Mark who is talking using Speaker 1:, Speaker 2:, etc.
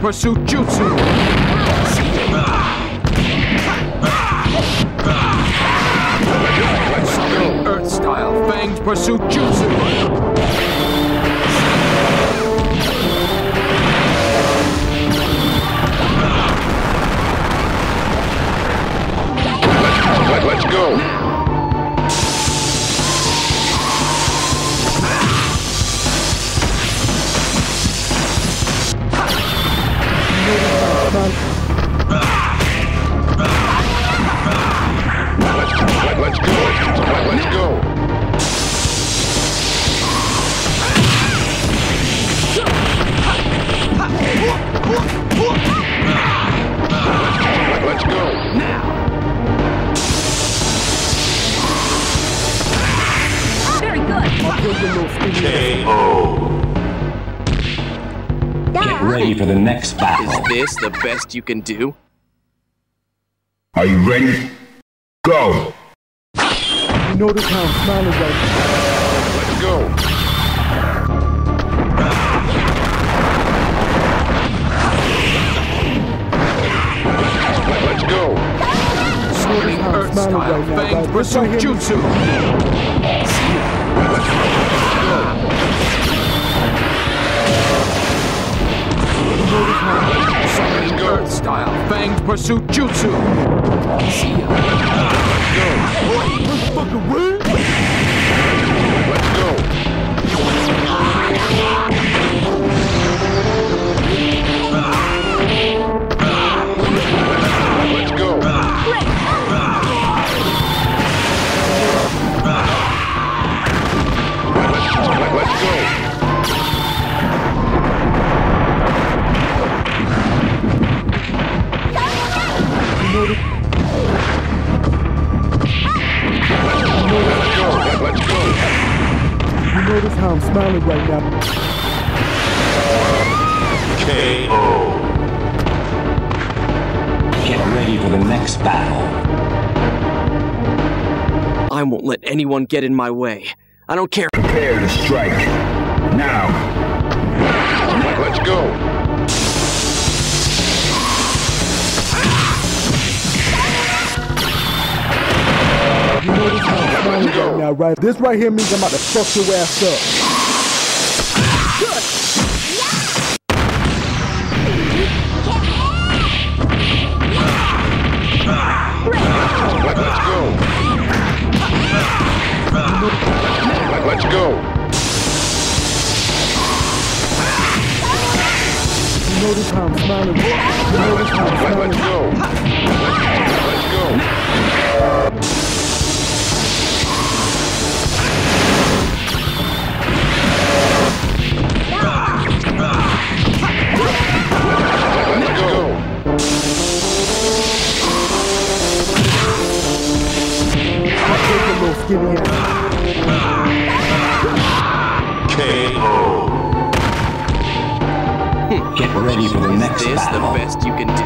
Speaker 1: Pursuit Jutsu! Summoning Earth Style Fanged Pursuit Jutsu!
Speaker 2: Let's go! Let's go! Let's go! Let's go!
Speaker 1: Now!
Speaker 3: Very good.
Speaker 2: KO!
Speaker 4: Get ready for the next battle.
Speaker 5: Is this the best you can do?
Speaker 2: Are you ready? Go!
Speaker 6: You notice how I'm smiling right now.
Speaker 2: Let's go! Let's go!
Speaker 1: Summoning Earth Style Fanged Pursuit Jutsu! Summoning Earth Style Fanged Pursuit Jutsu! See ya!
Speaker 6: Let's fucking win!
Speaker 2: Let's go! Let's go! Let's go! Let's go!
Speaker 6: You notice how I'm smiling right now.
Speaker 2: KO!
Speaker 4: Get ready for the next battle.
Speaker 5: I won't let anyone get in my way. I don't care.
Speaker 2: Prepare to strike. Now! Let's go!
Speaker 6: You notice how I'm smiling right now, right? This right here means I'm about to fuck your ass up.
Speaker 2: Let's go! Let's go!
Speaker 6: You notice how I'm smiling. You notice how I'm smiling.
Speaker 2: Let's go! Let's go!
Speaker 6: Skinny ass.
Speaker 2: KO!
Speaker 4: Get ready for the next
Speaker 5: Is this the
Speaker 4: battle.
Speaker 5: best you can do?